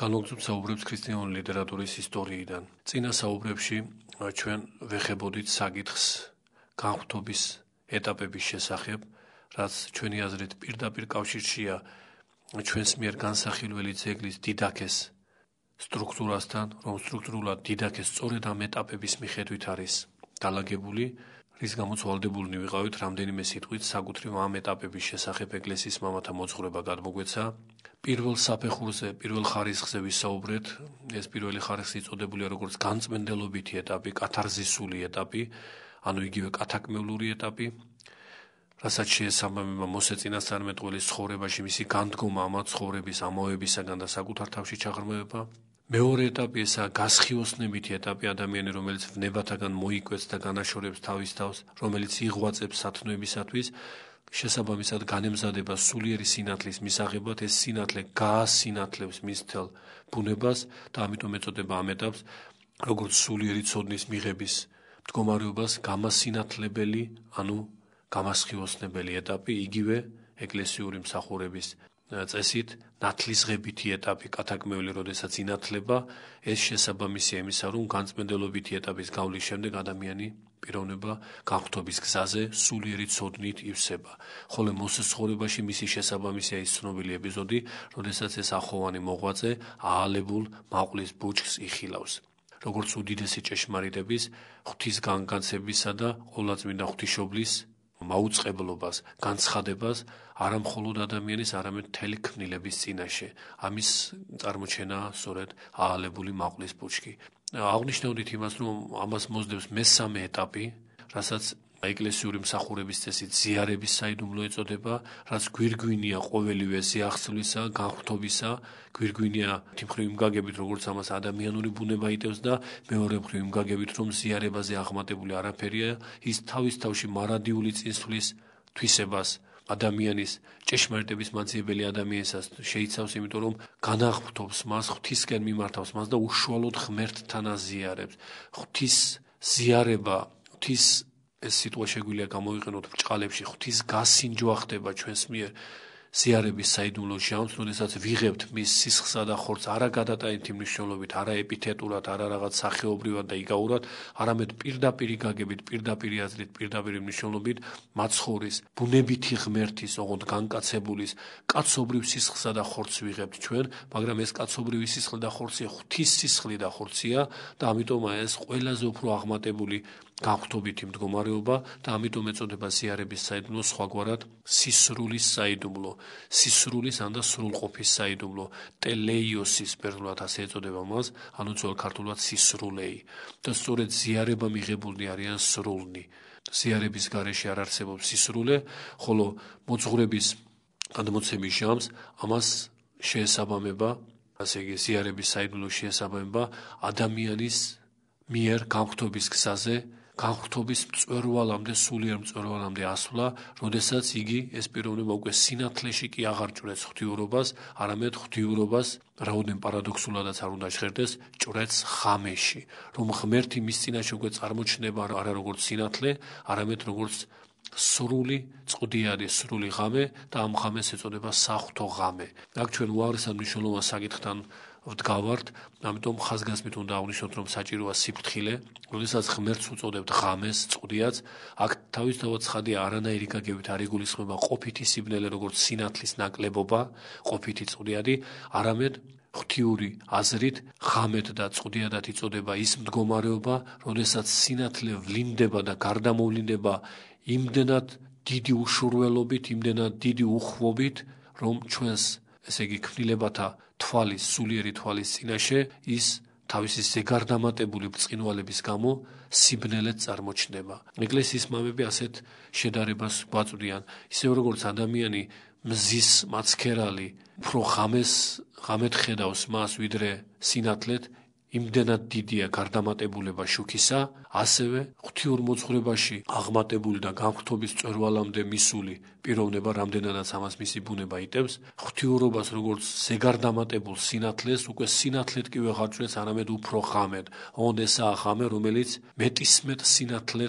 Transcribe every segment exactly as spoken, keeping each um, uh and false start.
განვაგრძობ საუბრებს ქრისტიანული ლიტერატურის ისტორიიდან. წინა საუბრებში ჩვენ ვეხებოდით საკითხს განხვრთობის ეტაპების შესახებ, რაც ჩვენი აზრით პირდაპირ კავშირშია ჩვენს მიერ განსახილველი ძეგლის დიდაქეს სტრუქტურასთან, რომ სტრუქტურულად დიდაქეს სწორედ ამ ეტაპების მიხედვით არის დალაგებული, რის გამოც ვალდებულნი ვიყავით რამდენიმე სიტყვით საკუთრივ ამ ეტაპების შესახებ ეკლესიის მამათა მოძღვრება გადმოგვეცა. პირველ საფეხურზე, პირველ ხარისხზე ვისაუბრეთ, ეს პირველი ხარისხი იწოდებულია როგორც განწმენდელობითი ეტაპი, კათარზისული ეტაპი, ანუ იგივე კათაკმევლური ეტაპი, რასაც შეესაბამება მოსე წინასწარმეტყველის ცხოვრებაში მისი განდგომა ამ ცხოვრების ამოებისაგან და საკუთარ თავში ჩაღრმავება. მეორე ეტაპი ესაა გასხიოსნებითი ეტაპი, ადამიანი, რომელიც ვნებათაგან მოიკვეთს და განაშორებს თავის თავს, რომელიც იღვაწებს სათნოებისათვის, შესაბამისად განემზადება სულიერი სინათლის მისაღებად, ეს სინათლე გაასინათლებს მის მთელ ბუნებას და ამიტომ ეწოდება ამ ეტაპს როგორც სულიერი ცოდნის მიღების მდგომარეობას გამასინათლებელი, ანუ გამასხიოსნებელი ეტაპი, იგივე ეკლესიური მსახურების წესით ნათლისღებითი ეტაპი, კათაკმეული, როდესაც ინათლება, ეს შესაბამისია იმისა, რომ განწმენდელობითი ეტაპის გავლის შემდეგ ადამიანი პიროვნება განხვრთობის გზაზე სულიერი ცოდნით ივსება. ხოლო მოსეს ცხოვრებაში მისი შესაბამისია ის ცნობილი ეპიზოდი, როდესაც ეს ახოვანი მოღვაწე აალებულ მაყვლის ბუჩქს იხილავს. როგორც უდიდესი ჭეშმარიტების, ღვთისგანგაცებისა და ყოვლადწმინდა ღვთისმშობლის მაუწყებლობას, განცხადებას არა მხოლოდ ადამიანის, არამედ მთელი ქმნილების წინაშე. ამის წარმოჩენაა სწორედ აალებული მაყვლის ბუჩქი. აღნიშნავდით იმას, რომ ამას მოსდევს მესამე ეტაპი, რასაც ეკლესიური მსახურების წესით ზიარების საიდუმლო ეწოდება, რაც გვირგვინია ყოველივე ზიახსლისა, განხვრთობისა, გვირგვინია ერთი მხრივ იმ გაგებით, როგორც ამას ადამიანური ბუნება იტევს და მეორე მხრივ იმ გაგებით, რომ ზიარებაზე აღმატებული არაფერია, ის თავის თავში მარადიული წინსვლის თვისებას ადამიანის ჭეშმარიტების მაძიებელი ადამიანისას შეიცავს, იმიტომ რომ განაღვრთობს მას, ღვთისკენ მიმართავს მას და უშუალოდ ღმერთთან აზიარებს. ღვთის ზიარება, ღვთის ეს სიტყვა შეგვიძლია გამოვიყენოთ ბრჭყალებში, ღვთის გასინჯვა ხდება ჩვენს მიერ ზიარების საიდუმლო ჟამს, როდესაც ვიღებთ მის სისხლსა და ხორცს არა გადატანითი მნიშვნელობით, არა ეპითეტურად, არა რაღაც სახეობრივად და იგავურად, არამედ პირდაპირი გაგებით, პირდაპირი აზრით, პირდაპირი მნიშვნელობით მაცხოვრის, ბუნებითი ღმერთის, ოღონდ განკაცებულის, კაცობრივ სისხლსა და ხორცს ვიღებთ ჩვენ, მაგრამ ეს კაცობრივი სისხლი და ხორცი ღვთის სისხლი და ხორცია და ამიტომ ეს ყველაზე უფრო აღმატებული განხვრთობითი მდგომარეობა და ამიტომ ეწოდება ზიარების საიდუმლო სხვაგვარად სისრულის საიდუმლო, სისრულის ან და სრულყოფის საიდუმლო, ტელეიოსის ბერძნულად ასე ეწოდება მას, ანუ ძველ ქართულად სისრულეი. და სწორედ ზიარება მიღებულნი არიან სრულნი. ზიარების გარეშე არ არსებობს სისრულე, ხოლო მოძღვრების გადმოცემის ჟამს ამას შეესაბამება, ასე იგი ზიარების საიდუმლო შეესაბამება ადამიანის მიერ განხვრთობის გზაზე, განხვრთობის მწვერვალამდე, სულიერ მწვერვალამდე ასვლა, როდესაც იგი ეს პიროვნება უკვე სინათლეში კი აღარ ჭვრეტს ღვთიურობას, არამედ ღვთიურობას, რაოდენ პარადოქსულადაც არ უნდა ჟღერდეს, ჭვრეტს ღამეში, რომ ღმერთი მის წინაშე უკვე წარმოჩნდება არა როგორც სინათლე, არამედ როგორც სრული წყდიანი, სრული ღამე და ამ ღამეს ეწოდება საღვთო ღამე. აქ ჩვენ უაღრესად მნიშვნელოვან საკითხთან ვდგავართ, ამიტომ ხაზგასმით უნდა აღვნიშნოთ, რომ საჭიროა სიფრთხილე, როდესაც ღმერთს უწოდებთ ღამეს, წყდიაც, აქ თავისთავად ცხადია არანაირი გაგებით არ იგულისხმება ყოფითი სიბნელე, როგორც სინათლის ნაკლებობა, ყოფითი წყდიადი, არამედ ღვთიური აზრით ღამეთ და წყდიადად იწოდება ის მდგომარეობა, როდესაც სინათლე ვლინდება და გარდამოვლინდება იმდენად დიდი უშურველობით, იმდენად დიდი უხვობით, რომ ჩვენს, ესე იგი, ქმნილებათა თვალის, სულიერი თვალის წინაშე ის თავისი ზეგარდამატებული ბრწყინვალების გამო სიბნელედ წარმოჩნდება. ეკლესიის მამები ასეთ შედარებას გვაწვდიან, ისევე როგორც ადამიანი მზის მაცქერალი უფრო ღამეს ღამეთ ხედავს მას ვიდრე სინათლეთ, იმდენად დიდია გარდამატებულება შუქისა, ასევე ღვთიურ მოძღვრებაში აღმატებული და განხვრთობის მწვერვალამდე მისული პიროვნება, რამდენადაც ამას მისი ბუნება იტევს, ღვთიურობას როგორც ზეგარდამატებულ სინათლეს, უკვე სინათლეთ კი ვეღარ ჭვრეტს, არამედ უფრო ღამედ. ოღონდ ესაა ღამე, რომელიც მეტისმეტ სინათლეთ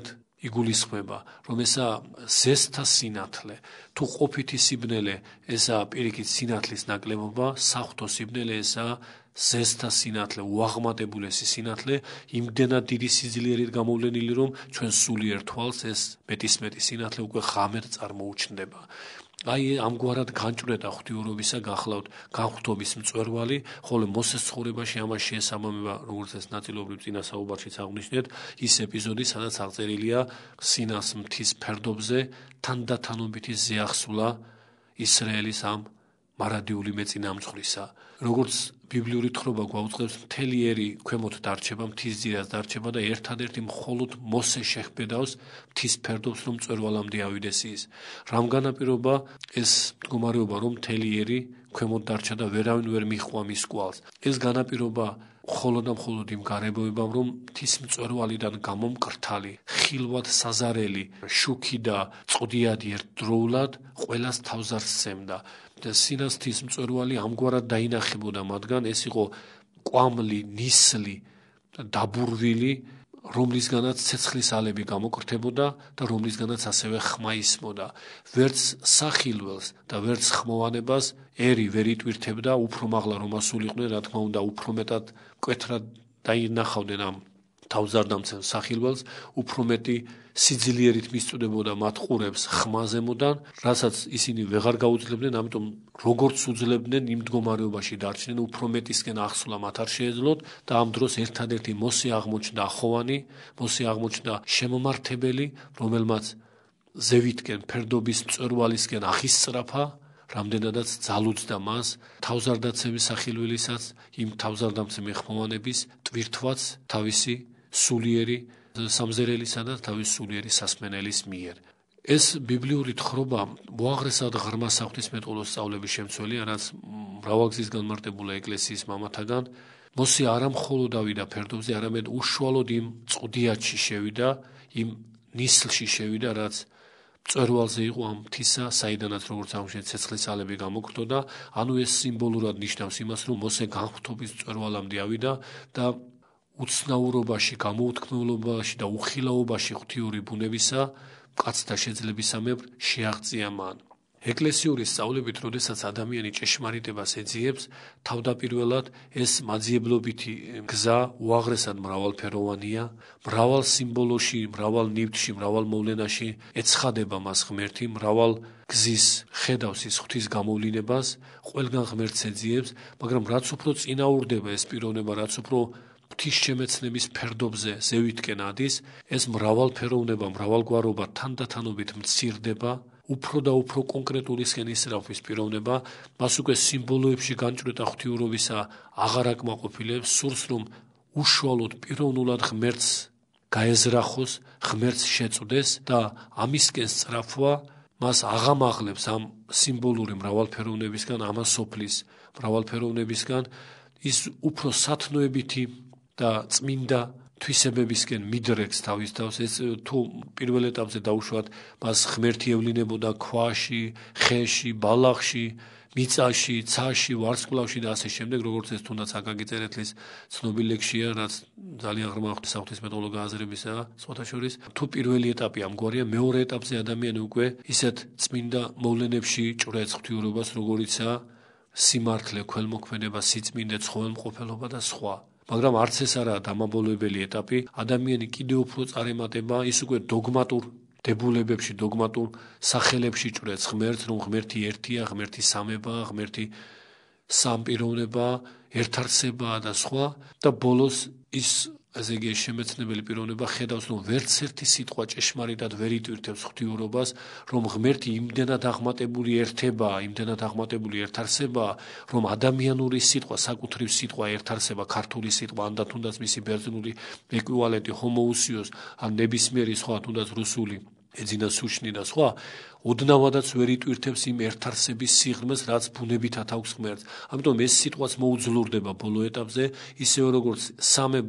იგულისხმება, რომ ესა ზესთა სინათლე, თუ ყოფითი სიბნელე ესა პირიქით სინათლის ნაკლებობა, საღვთო სიბნელე ესა ზესთა სინათლე, უაღმატებულესი სინათლე, იმდენად დიდი სიძლიერით გამოვლენილი, რომ ჩვენ სულიერ თვალს ეს მეტისმეტი სინათლე უკვე ღამერ წარმოუჩნდება. აი ამგვარად განჭვრეტა ღვთიურობისა გახლავთ განღვთობის მწვერვალი, ხოლო მოსეს ცხოვრებაში ამას შეესაბამება, როგორც ეს ნაწილობრივ წინა საუბარშიც აღვნიშნეთ, ის ეპიზოდი, სადაც აღწერილია სინას მთის ფერდობზე თანდათანობითი ზეახსულა ისრაელის ამ მარადიული მეწინამძღვრისა. როგორც ბიბლიური თხრობა გვაუწყებს, მთელი ერი ქვემოთ დარჩება, მთის ძირას დარჩება და ერთადერთი მხოლოდ მოსე შეჰბედავს მთის ფერდობს, რომ მწვერვალამდე ავიდეს ის. რამ განაპირობა ეს მდგომარეობა, რომ მთელი ერი ქვემოთ დარჩა და ვერავინ ვერ მიჰყვა მის კვალს. ეს განაპირობა მხოლოდ და მხოლოდ იმ გარებოებამ, რომ მთის მწვერვალიდან გამომკრთალი, ხილვად საზარელი, შუქი და წყდიადი ერთდროულად ყველას თავზარს სცემდა. სინას მთის მწვერვალი ამგვარად დაინახებოდა მათგან, ეს იყო კვამლი, ნისლი, დაბურვილი, რომლისგანაც ცეცხლის ალები გამოკრთებოდა და რომლისგანაც ასევე ხმა ისმოდა. ვერც სახილველს და ვერც ხმოვანებას ერი ვერ იტვირთებდა, უფრო მაღლა რომ ასულიყვნენ, რა თქმა უნდა, უფრო მეტად მკვეთრად დაინახავდნენ ამ თავზარდამცემ სახილველს, უფრო მეტი სიძლიერით მისწვდებოდა მათ ყურებს ხმაზემოდან, რასაც ისინი ვეღარ გაუძლებდნენ, ამიტომ როგორც უძლებდნენ იმ მდგომარეობაში დარჩნენ, უფრო მეტისკენ ახსულა მათ არ შეეძლოთ და ამ დროს ერთადერთი მოსე აღმოჩნდა ახოვანი, მოსე აღმოჩნდა შემომართებელი, რომელმაც ზევითკენ ფერდობის მწვერვალისკენ აღისწრაფა, რამდენადაც ძალუძდა მას თავზარდაცემის სახილველისაც, იმ თავზარდამცემი ხმოვანების ტვირთვაც თავისი სულიერი სამზერელისა და თავის სულიერი სასმენელის მიერ. ეს ბიბლიური თხრობა მოაღრესად ღრმა საღვთისმეტყველო სწავლების შემცველია, რაც მრავალგზის განმარტებულა ეკლესიის მამათაგან. მოსე არა მხოლოდ ავიდა ფერდობზე, არამედ უშუალოდ იმ წყდიათში შევიდა, იმ ნისლში შევიდა, რაც მწვერვალზე იყო ამ მთისა, საიდანაც როგორც აღვნიშნეთ ცეცხლის ალები გამოკრთოდა, ანუ ეს სიმბოლურად ნიშნავს იმას, რომ მოსე განღვთობის მწვერვალამდე ავიდა და უცნაურობაში, გამოუთქმულობაში და უხილაობაში ღვთიური ბუნებისა მკაცთა შეძლებისამებრ შეაღწია მან. ეკლესიური სწავლებით, როდესაც ადამიანი ჭეშმარიტებას ეძიებს, თავდაპირველად ეს მაძიებლობითი გზა უაღრესად მრავალფეროვანია, მრავალ სიმბოლოში, მრავალ ნივთში, მრავალ მოვლენაში ეცხადება მას ღმერთი, მრავალ გზის ხედავს ის ღვთის გამოვლინებას, ყველგან ღმერთს ეძიებს, მაგრამ რაც უფრო წინაურდება ეს პიროვნება, რაც უფრო ღვთისშემეცნების ფერდობზე ზევითკენ ადის, ეს მრავალფეროვნება, მრავალგვარობა თანდათანობით მცირდება, უფრო და უფრო კონკრეტულისკენ ისრაფვის პიროვნება, მას უკვე სიმბოლოებში განჭვრეტა ღვთიურობისა აღარ აკმაყოფილებს, სურს რომ უშუალოდ პიროვნულად ღმერთს გაეზრახოს, ღმერთს შეწვდეს და ამისკენ სწრაფვა მას აღამაღლებს ამ სიმბოლური მრავალფეროვნებისგან, ამას სოფლის მრავალფეროვნებისგან, ის უფრო სათნოებითი და წმინდა თვისებებისკენ მიდრეკს თავის თავს. ეს თუ პირველ ეტაპზე დაუშვათ, მას ღმერთი ევლინებოდა ქვაში, ხეში, ბალახში, მიწაში, ცაში, ვარსკვლავში და ასე შემდეგ, როგორც ეს თუნდაც აკაკი წერეთლის ცნობილ ლექსია, რაც ძალიან ღრმა საღვთისმეტყველო გააზრებისაა სხვათა შორის. თუ პირველი ეტაპი ამგვარია, მეორე ეტაპზე ადამიანი უკვე ისეთ წმინდა მოვლენებში ჭრեց ღვთიურობას, როგორიცაა სიმართლე, ქველმოქმედება, სიწმინდე, ცხოველმყოფელობა და სხვა. მაგრამ არც ეს არაა დამაბოლოებელი ეტაპი, ადამიანი კიდევ უფრო წარემატება, ის უკვე დოგმატურ დებულებებში, დოგმატურ სახელებში ჭრեց ღმერთს, რომ ღმერთი ერთია, ღმერთი სამებაა, ღმერთი სამპიროვნება, ერთარცებაა და სხვა და ბოლოს ის ესე იგი შემეცნებელი პიროვნება ხედავს, რომ ვერც ერთი სიტყვა ჭეშმარიტად ვერ იტვირთებს ღვთიურობას, რომ ღმერთი იმდენად აღმატებული ერთებაა, იმდენად აღმატებული ერთარსებაა, რომ ადამიანური სიტყვა, საკუთრივ სიტყვა ერთარსება, ქართული სიტყვა, ან და თუნდაც მისი ბერძნული ეკვივალენტი ჰომოუსიოს, ან ნებისმიერი სხვა, თუნდაც რუსული ეძინა სუშნი და სხვა, ოდნავადაც ვერ იტვირთებს იმ ერთარსების სიღრმეს, რაც ბუნებითად აქვს ღმერთს. ამიტომ ეს სიტყვაც მოუძლურდება ბოლო ეტაპზე, ისევე როგორც სამება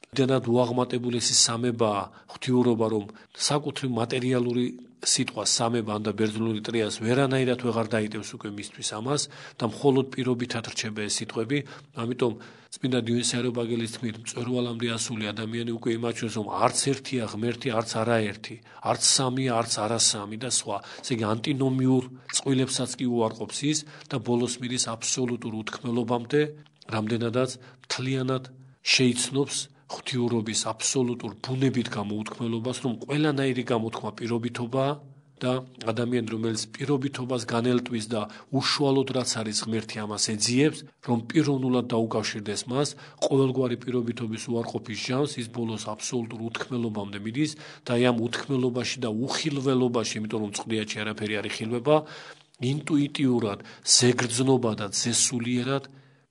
იმდენად უაღმატებულესი სამებაა ღვთიურობა, რომ საკუთრივ მატერიალური სიტყვა სამება და ბერძნული ტრიას ვერანაირად ვეღარ დაიტევს უკვე მისთვის ამას და მხოლოდ პირობითად რჩება ეს სიტყვები. ამიტომ წმინდა დიონისე არიოპაგელის თქმით, მწვერვალამდე ასული ადამიანი უკვე იმაჩვენს, რომ არც ერთია ღმერთი, არც არაერთი, არც სამია, არც არასამი და სხვა. ესე იგი ანტინომიურ წყვილებსაც კი უარყოფს ის და ბოლოს მიდის აბსოლუტურ უთქმელობამდე, რამდენადაც მთლიანად შეიცნობს ღვთიურობის აბსოლუტურ ბუნებით გამოუთქმელობას, რომ ყველანაირი გამოთქმა პირობითობაა და ადამიანი, რომელიც პირობითობას განელტვის და უშუალოდ რაც არის ღმერთი ამას ეძიებს, რომ პიროვნულად დაუკავშირდეს მას, ყოველგვარი პირობითობის უარყოფის ჟამს ის ბოლოს აბსოლუტურ უთქმელობამდე მიდის და აი ამ უთქმელობაში და უხილველობაში, იმიტომ რომ წყდიაჩი არაფერი არ იხილვება, ინტუიტიურად, ზეგრძნობა და ზესულიერად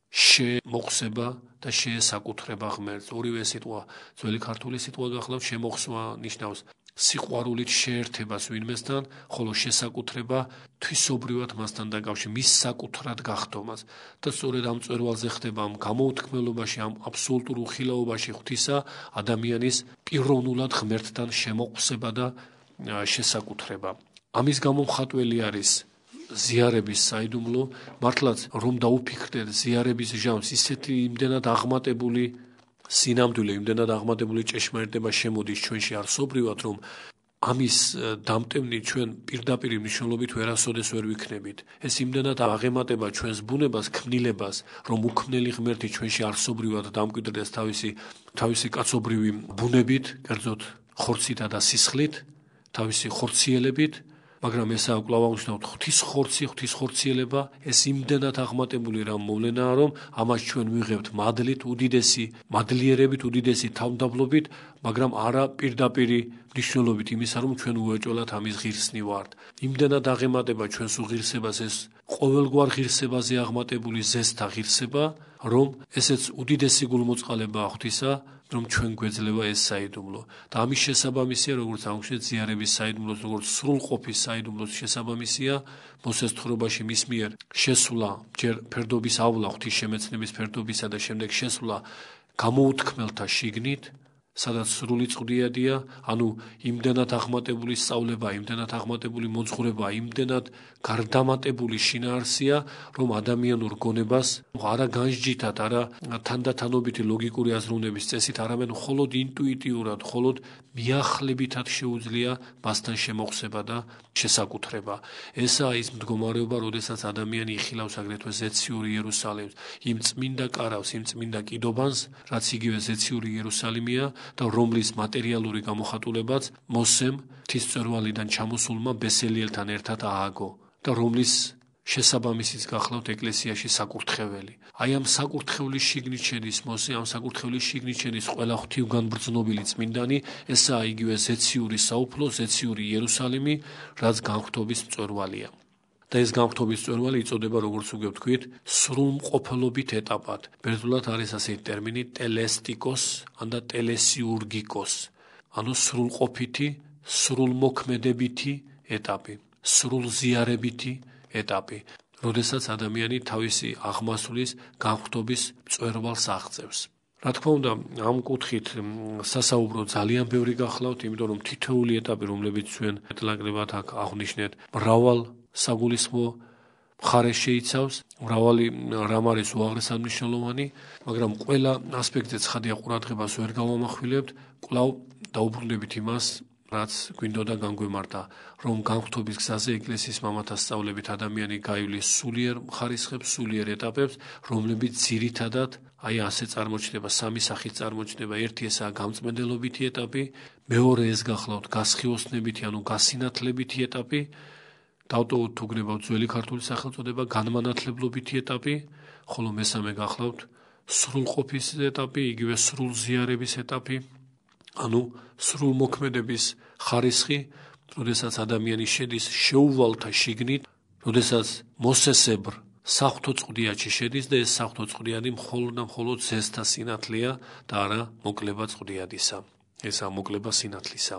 შემოხსება და შეესაკუთრება ღმერთს. ორივე სიტყვა, ძველი ქართული სიტყვა გახლავთ, შემოხსვა ნიშნავს სიყვარულით შეერთებას ვინმესთან, ხოლო შესაკუთრება თვისობრივად მასთან დაკავშირებას, მის საკუთრად გახდომას. და სწორედ ამ მწვერვალზე ხდება ამ გამოუთქმელობაში, ამ აბსოლუტურ უხილაობაში ღვთისა ადამიანის პიროვნულად ღმერთთან შემოყვსება და შესაკუთრება. ამის გამო მხატველი არის ზიარების საიდუმლო, მართლაც რომ დაუფიქრდეთ ზიარების ჟამს, ისეთი იმდენად აღმატებული სინამდვილე, იმდენად აღმატებული ჭეშმარიტება შემოდის ჩვენში არსობრივად, რომ ამის დამტევნი ჩვენ პირდაპირ მნიშვნელობით ვერასოდეს ვერ ვიქნებით. ეს იმდენად აღემატება ჩვენს ბუნებას, ქმნილებას, რომ უქმნელი ღმერთი ჩვენში არსობრივად დამკვიდრდეს თავისი თავისი კაცობრივი ბუნებით, კერძოდ ხორცითა და სისხლით, თავისი ხორციელებით, მაგრამ ესაა კვლავ აღნიშნავთ ღვთის ხორცი, ღვთის ხორციელება, ეს იმდენად აღმატებული რამ მოვლენაა, რომ ამას ჩვენ ვიღებთ მადლით, უდიდესი მადლიერებით, უდიდესი თავმდაბლობით, მაგრამ არა პირდაპირი მნიშვნელობით იმისა, რომ ჩვენ უეჭველად ამის ღირსნი ვართ. იმდენად აღემატება ჩვენს უღირსებას ეს ყოველგვარ ღირსებაზე აღმატებული ზესთა ღირსება, რომ ესეც უდიდესი გულმოწყალებაა ღვთისა, რომ ჩვენ გვეძლევა ეს საიდუმლო. და ამის შესაბამისია, როგორც აღვნიშნეთ, ზიარების საიდუმლოს, როგორც სრულყოფის საიდუმლოს შესაბამისია, მოსეს თხრობაში მის მიერ შესვლა, ჯერ ფერდობის ავლა, ღვთის შემეცნების ფერდობისა და შემდეგ შესვლა გამოუთქმელთა შიგნით, სადაც სრული წვდიადია, ანუ იმდენად აღმატებული სწავლება, იმდენად აღმატებული მოძღვრება, იმდენად გარდამატებული შინაარსია, რომ ადამიანურ გონებას არა განსჯითად, არა თანდათანობითი ლოგიკური აზროვნების წესით, არამედ მხოლოდ ინტუიტიურად, მხოლოდ მიახლებითად შეუძლია მასთან შემოხსება და შესაკუთრება. ესაა ის მდგომარეობა, როდესაც ადამიანი იხილავს აგრეთვე ზეციური იერუსალიმს, იმ წმინდა კარავს, იმ წმინდა კიდობანს, რაც იგივე ზეციური იერუსალიმია და რომლის მატერიალური გამოხატულებაც მოსემ ღვთისმწვერვალიდან ჩამოსულმა ბესელიელთან ერთად ააგო და რომლის შესაბამისიც გახლავთ ეკლესიაში საკურთხეველი. აი ამ საკურთხევლის შიგნით შედის მოსე, ამ საკურთხევლის შიგნით შედის ყველა ღვთივგანბრძნობილი წმინდანი, ესაა იგივე ზეციური საუფლო, ზეციური იერუსალიმი, რაც განღვთობის მწვერვალია. და ეს განღვთობის მწვერვალი იწოდება, როგორც უკვე ვთქვით, სრულმყოფელობით ეტაპად. ბერძნულად არის ასეთი ტერმინი ტელესტიკოს და ტელესიურგიკოს, ანუ სრულყოფითი, სრულმოქმედებითი ეტაპი, სრულზიარებითი ეტაპი, როდესაც ადამიანი თავისი აღმასვლის განღვთობის მწვერვალს აღწევს. რა თქმა უნდა, ამ კუთხით სასაუბრო ძალიან ბევრი გახლავთ, იმიტომ რომ თითოეული ეტაპი, რომლებიც ჩვენ მეტლაკლებად აქ აღვნიშნეთ, მრავალ საგულისხმო მხარეს შეიცავს, მრავალი რამ არის უაღრესად მნიშვნელოვანი, მაგრამ ყველა ასპექტზე ცხადია ყურადღებას ვერ გავამახვილებთ, კვლავ დაუბრუნდებით იმას, რაც გვინდოდა განგვემართა, რომ განღვთობის გზაზე ეკლესიის მამათა სწავლებით ადამიანი გაივლის სულიერ მხარისხებს, სულიერ ეტაპებს, რომლებიც ძირითადად აი ასე წარმოჩნდება, სამი სახით წარმოჩნდება. ერთი ესაა გამწმენდელობითი ეტაპი, მეორე ეს გახლავთ გასხიოსნებითი, ანუ გასინათლებითი ეტაპი, დავტოვოთ თუ გნებავთ ძველი ქართული სახელწოდება განმანათლებლობითი ეტაპი, ხოლო მესამე გახლავთ სრულყოფის ეტაპი, იგივე სრულზიარების ეტაპი, ანუ სრულმოქმედების ხარისხი, როდესაც ადამიანი შედის შეუვალთა შიგნით, როდესაც მოსესებრ საღვთო წვდიადში შედის და ეს საღვთო წვდიადი მხოლოდ და მხოლოდ ზესთა სინათლეა და არა მოკლება წვდიადისა. ესაა მოკლება სინათლისა.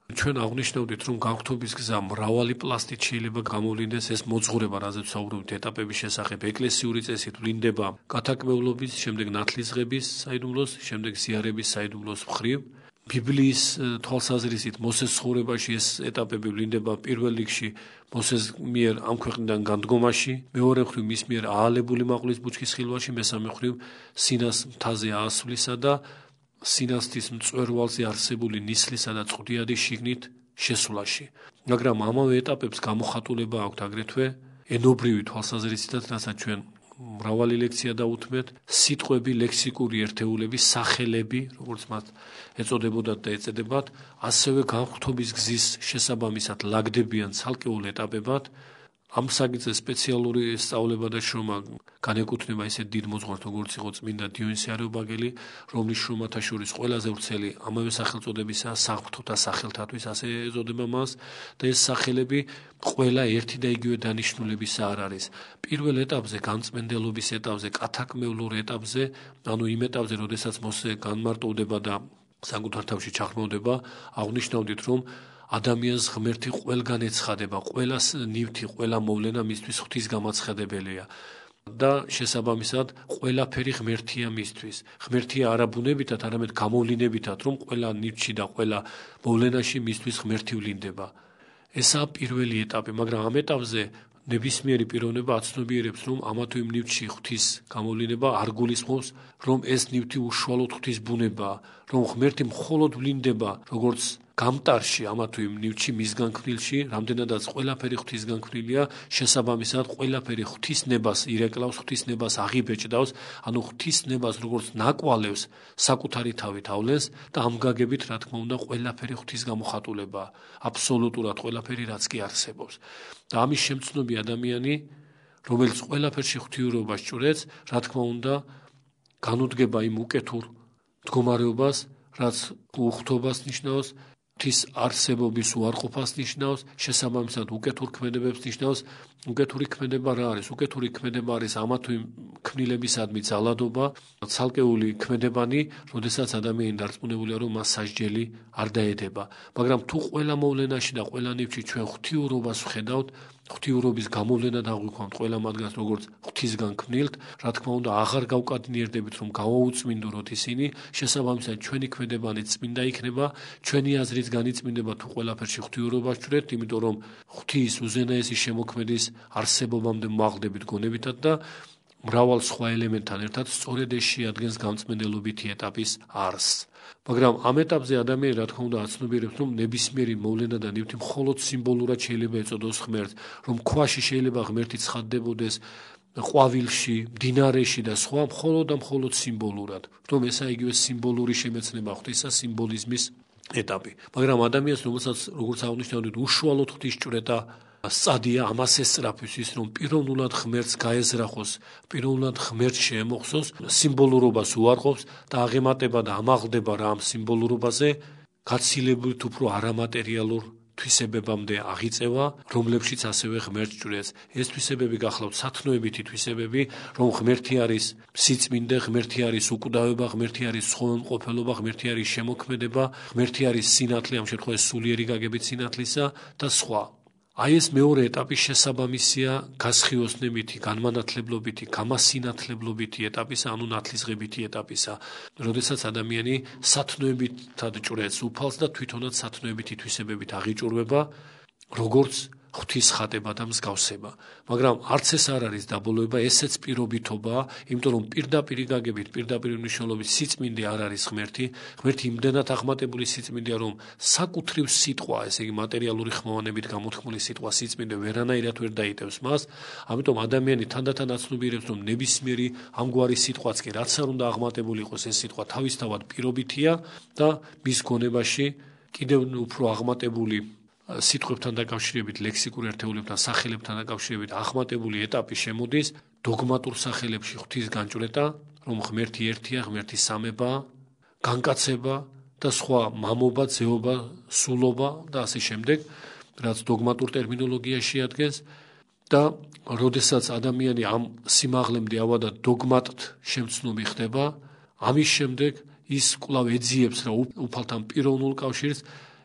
ჩვენ აღნიშნავდით, რომ განხთობის გზა მრავალი პლასტით შეიძლება გამოვლინდეს. ეს მოძღვრება, რაზეც ვსაუბრობთ ეტაპების შესახებ, ეკლესიური წესით ვლინდება გათქმეულობის, შემდეგ ნათლისღების საიდუმლოს, შემდეგ ზიარების საიდუმლოს მხრივ. ბიბლიის თვალსაზრისით მოსეს ცხოვრებაში ეს ეტაპები ვლინდება პირველ რიგში მოსეს მიერ ამ ქვეყნიდან განდგომაში, მეორე მხრივ მის მიერ აალებული მაყულის ბუჩქის ხილვაში, მესამე მხრივ სინას მთაზე აასვლისა და სინასთის მწვერვალზე არსებული ნისლისა და წვდიადის შიგნით შესვლაში. მაგრამ ამავე ეტაპებს გამოხატულება აქვთ აგრეთვე ენობრივი თვალსაზრისითაც, რასაც ჩვენ მრავალი ლექცია დაუთმეთ, სიტყვები, ლექსიკური ერთეულები, სახელები, როგორც მათ ეწოდებოდათ და ეწოდებათ, ასევე განხთობის გზის შესაბამისად ლაგდებიან ცალკეულ ეტაპებად. ამ საკითხზე სპეციალური სწავლება და შრომა განეკუთვნება ისეთ დიდ მოძღვარს, როგორც იყო წმინდა დიონისე არიოპაგელი, რომლის შრომათა შორის ყველაზე ვრცელი ამავე სახელწოდებისაა საღვთოთა სახელთათვის, ასე ეწოდება მას და ეს სახელები ყველა ერთი და იგივე დანიშნულებისა არ არის. პირველ ეტაპზე, განწმენდელობის ეტაპზე, კათაკმეულურ ეტაპზე, ანუ იმ ეტაპზე, როდესაც მოსე განმარტოვდება და საკუთარ თავში ჩახმოვდება, აღნიშნავდით, რომ ადამიანს ღმერთი ყველგან ეცხადება, ყველას ნივთი, ყველა მოვლენა მისთვის ღვთის გამაცხადებელია და შესაბამისად ყველაფერი ღმერთია მისთვის. ღმერთია არა ბუნებითად, არამედ გამოვლინებითად, რომ ყველა ნივთში და ყველა მოვლენაში მისთვის ღმერთი ვლინდება. ესაა პირველი ეტაპი, მაგრამ ამ ეტაპზე ნებისმიერი პიროვნება აცნობიერებს, რომ ამა თუ იმ ნივთში ღვთის გამოვლინება არ გულისხმობს, რომ ეს ნივთი უშუალოდ ღვთის ბუნებაა, რომ ღმერთი მხოლოდ ვლინდება, როგორც გამტარში ამა თუ იმ ნივთში მისგან ქმნილში, რამდენადაც ყველაფერი ღვთისგან ქმნილია, შესაბამისად ყველაფერი ღვთის ნებას ირეკლავს, ღვთის ნებას აღიბეჭდავს, ანუ ღვთის ნებას როგორც ნაკვალევს საკუთარი თავით ავლენს და ამ გაგებით, რა თქმა უნდა, ყველაფერი ღვთის გამოხატულებაა, აბსოლუტურად ყველაფერი, რაც კი არსებობს. და ამის შემცნობი ადამიანი, რომელიც ყველაფერში ღვთიურობას ჭვრets, რა თქმა უნდა, განუდგება იმ უკეთურ მდგომარეობას, რაც უხთობას ნიშნავს, ღვთის არსებობის უარყოფას ნიშნავს, შესაბამისად უკეთურ ქმედებებს ნიშნავს. უკეთური ქმედება რა არის? უკეთური ქმედება არის ამა თუ იმ ქმნილებისადმი ძალადობა, ცალკეული ქმედებანი, როდესაც ადამიანი დარწმუნებულია, რომ მას სასჯელი არ დაედება. მაგრამ თუ ყველა მოვლენაში და ყველა ნივთში ჩვენ ღვთიურობას ვხედავთ, ღვთიურობის გამოვლენა დაგვიქვამთ ყველა მათგანს, როგორც ღვთისგან ქმნილთ, რა თქმა უნდა, აღარ გავკადნიერდებით, რომ გავაუწმინდუროთ ისინი, შესაბამისად ჩვენი ქმედებანი წმინდა იქნება, ჩვენი აზრიც განიწმინდება თუ ყველაფერში ღვთიურობას ვჭვრეთ, იმიტომ რომ ღვთის უზენაესი შემოქმედის არსებობამდე მაღლდებით გონებითად და მრავალ სხვა ელემენტთან ერთად სწორედ ეს შეადგენს გამწმენდელობითი ეტაპის არსს. მაგრამ ამ ეტაპზე ადამიანი, რა თქმა უნდა, აცნობიერებს, რომ ნებისმიერი მოვლენა და ნივთი მხოლოდ სიმბოლურად შეიძლება ეწოდოს ღმერთს, რომ ქვაში შეიძლება ღმერთი ცხადდებოდეს, ყვავილში, მდინარეში და სხვა მხოლოდ და მხოლოდ სიმბოლურად, რომ ესა იგივე სიმბოლური შემეცნება ღვთისა, სიმბოლიზმის ეტაპი. მაგრამ ადამიანს, რომელსაც როგორც აღნიშნავდით, უშუალოდ ღვთის ჭვრეტა სწადია, ამას ესწრაფვის ის, რომ პიროვნულად ღმერთს გაეზრახოს, პიროვნულად ღმერთს შეემოხსოს, სიმბოლურობას უარყოფს და აღემატება და ამაღლდება რა ამ სიმბოლურობაზე, გაცილებით უფრო არამატერიალურ თვისებებამდე აღიწევა, რომლებშიც ასევე ღმერთს ჭვრets. ეს თვისებები გახლავთ სათნოებითი თვისებები, რომ ღმერთი არის სიწმინდე, ღმერთი არის უკვდავება, ღმერთი არის სხვადასხვაყოფილობა, ღმერთი არის შემოქმედება, ღმერთი არის სინათლე, ამ შემთხვევაში სულიერი გაგებით სინათლისა და სხვა. აი ეს მეორე ეტაპი შესაბამისია გასხიოსნებითი, განმანათლებლობითი, გამასინათლებლობითი ეტაპისა, ანუ ნათლისღებითი ეტაპისა, როდესაც ადამიანი სათნოებითად ჭვრets უფალს და თვითონაც სათნოებითი თვისებებით აღიჭურვება, როგორც ღვთის ხატება და მსგავსება. მაგრამ არც ეს არ არის დაბოლოება, ესეც პირობითობაა, იმიტომ რომ პირდაპირ გაგებით, პირდაპირ მნიშვნელობით სიწმინდე არ არის ღმერთი, ღმერთი იმდენად აღმატებული სიწმინდეა, რომ საკუთრივ სიტყვა, ესე იგი მატერიალური ხმოვანებით გამოთქმული სიტყვა სიწმინდე ვერანაირად ვერ დაიტევს მას, ამიტომ ადამიანი თანდათან აცნობიერებს, რომ ნებისმიერი ამგვარი სიტყვაც კი, რაც არ უნდა აღმატებული იყოს, ეს სიტყვა თავისთავად პირობითია და მის გონებაში კიდევ უფრო აღმატებული სიტყვებთან დაკავშირებით, ლექსიკურ ერთეულებთან, სახელებთან დაკავშირებით აღმატებული ეტაპი შემოდის დოგმატურ სახელებში ღვთის განჭვრეტა, რომ ღმერთი ერთია, ღმერთი სამებაა, განკაცება და სხვა მამობა, ძეობა, სულობა და ასე შემდეგ, რაც დოგმატურ ტერმინოლოგიაში ადგეს და როდესაც ადამიანი ამ სიმაღლემდე ავა და დოგმატთ შემცნობი ხდება, ამის შემდეგ ის კვლავ ეძიებს რა უფალთან პიროვნულ კავშირს,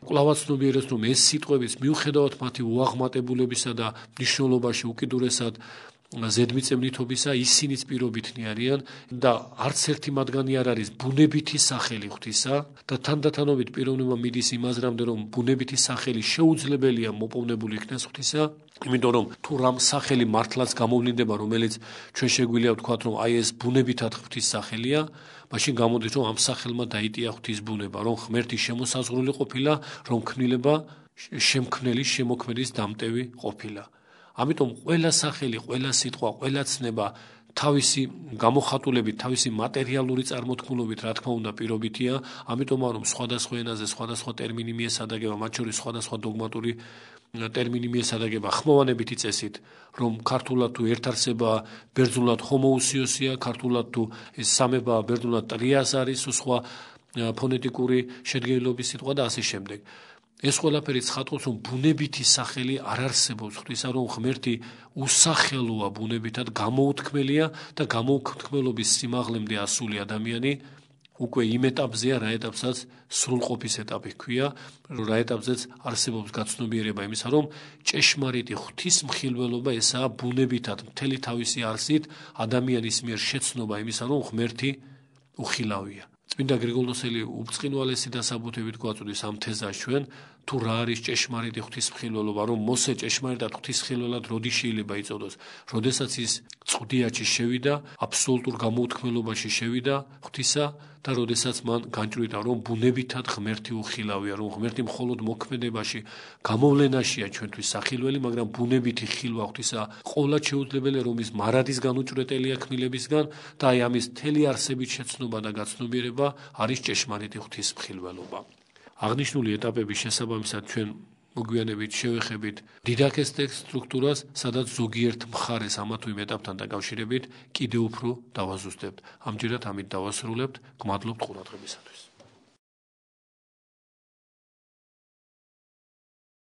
კვლავაც ცნობიერებს, რომ ეს სიტყვებიც მიუხედავად მათი უაღმატებულებისა და მნიშვნელობაში უკიდურესად ზედმიწევნითობისა, ისინიც პირობითნი არიან და არც ერთი მათგანი არ არის ბუნებითი სახელი ღვთისა და თანდათანობით პიროვნება მიდის იმაზრამდე, რომ ბუნებითი სახელი შეუძლებელია მოპოვნებული იქნას ღვთისა, იმიტომ რომ თუ რამ სახელი მართლაც გამოვლინდება, რომელიც ჩვენ შეგვიძლია ვთქვათ, რომ აი ეს ბუნებითად ღვთის სახელია, მაშინ გამოდის, რომ ამ სახელმა დაიტია ღვთის ბუნება, რომ ღმერთი შემოსაზღვრული ყოფილა, რომ ქმნილება შემქმნელის შემოქმედის დამტევი ყოფილა. ამიტომ ყველა სახელი, ყველა სიტყვა, ყველა ცნება თავისი გამოხატულებით, თავისი მატერიალური წარმოთქმულობით, რა თქმა უნდა, პირობითია, ამიტომაა რომ სხვადასხვა ენაზე სხვადასხვა ტერმინი მიესადაგება, მათ შორის სხვადასხვა დოგმატური ტერმინი მიესადაგება ხმოვანებითი წესით, რომ ქართულად თუ ერთარსებაა, ბერძნულად ჰომოუსიოსია, ქართულად თუ ეს სამებაა, ბერძნულად ტრიას არის, სხვა ფონეტიკური შედგენილობის სიტყვა და ასე შემდეგ. ეს ყველაფერი ცხადყობს, რომ ბუნებითი სახელი არ არსებობს ღვთისა, რომ ღმერთი უსახელოა ბუნებითად, გამოუთქმელია და გამოუთქმელობის სიმაღლემდე ასული ადამიანი უკვე იმ ეტაპზეა, რა ეტაპსაც სრულყოფის ეტაპი ჰქვია, რა ეტაპზეც არსებობს გაცნობიერება იმისა, რომ ჭეშმარიტი ღვთისმხილველობა ესაა ბუნებითად მთელი თავისი არსით ადამიანის მიერ შეცნობა იმისა, რომ ღმერთი უხილავია. წმინდა გრიგოლოსელი უბრწყინვალესი დასაბუთებით გვაწვდის ამ თეზას ჩვენ, თუ რა არის ჭეშმარიტი ღვთისმხილველობა, რომ მოსე ჭეშმარიტად ღვთისმხილველად როდის შეიძლება იწოდოს, როდესაც ის წვდიაჩი შევიდა, აბსოლუტურ გამოუთქმელობაში შევიდა ღვთისა და როდესაც მან განჭვრიტა, რომ ბუნებითად ღმერთი უხილავია, რომ ღმერთი მხოლოდ მოქმედებაში, გამოვლენაშია ჩვენთვის სახილველი, მაგრამ ბუნებითი ხილვა ღვთისა ყოვლად შეუძლებელია, რომ ის მარადის განუჭვრეტელია ქმნილებისგან და აი ამის მთელი არსებით შეცნობა და გაცნობიერება არის ჭეშმარიტი ღვთისმხილველობა. აღნიშნული ეტაპების შესაბამისად ჩვენ მოგვიანებით შევეხებით დიდაქეს ტექსტ სტრუქტურას, სადაც ზოგიერთ მხარეს ამა თუ იმ ეტაპთან დაკავშირებით კიდევ უფრო დავაზუსტებთ. ამჯერად ამით დავასრულებთ. გმადლობთ ყურადღებისათვის.